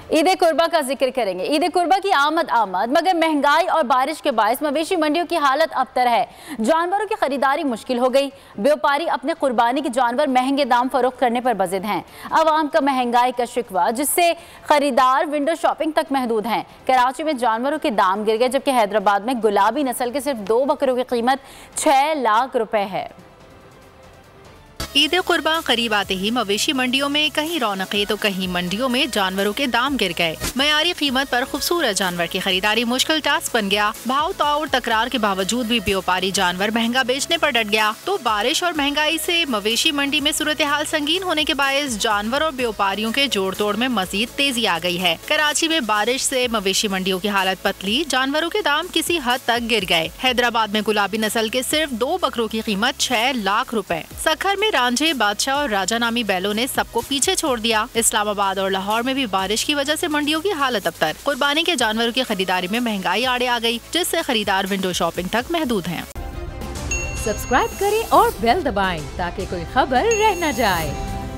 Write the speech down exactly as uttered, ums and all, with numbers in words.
ईद कुर्बा का जिक्र करेंगे। ईद कुर्बा की आमद आमद मगर महंगाई और बारिश के बायस मवेशी मंडियों की हालत अबतर है। जानवरों की खरीदारी मुश्किल हो गई। व्यापारी अपने कुर्बानी के जानवर महंगे दाम फरोख्त करने पर बजिद हैं। आवाम का महंगाई का शिकवा, जिससे खरीदार विंडो शॉपिंग तक महदूद हैं। कराची में जानवरों के दाम गिर गए, जबकि हैदराबाद में गुलाबी नस्ल के सिर्फ दो बकरों की कीमत छह लाख रुपए है। ईद कुर्बा करीब आते ही मवेशी मंडियों में कहीं रौनकें तो कहीं मंडियों में जानवरों के दाम गिर गए। मयारी कीमत पर खूबसूरत जानवर की खरीदारी मुश्किल टास्क बन गया। भाव तौर तकरार के बावजूद भी व्यापारी जानवर महंगा बेचने पर डट गया। तो बारिश और महंगाई से मवेशी मंडी में सूरत हाल संगीन होने के बायस जानवर और व्यापारियों के जोड़ तोड़ में मजीद तेजी आ गई है। कराची में बारिश से मवेशी मंडियों की हालत पतली, जानवरों के दाम किसी हद तक गिर गए। हैदराबाद में गुलाबी नस्ल के सिर्फ दो बकरों की कीमत छह लाख रुपए। सखर में रांझे, बादशाह और राजा नामी बैलों ने सबको पीछे छोड़ दिया। इस्लामाबाद और लाहौर में भी बारिश की वजह से मंडियों की हालत अबतर। कुर्बानी के जानवरों की खरीदारी में महंगाई आड़े आ गई, जिससे खरीदार विंडो शॉपिंग तक महदूद हैं। सब्सक्राइब करें और बेल दबाएं ताकि कोई खबर रह न जाए।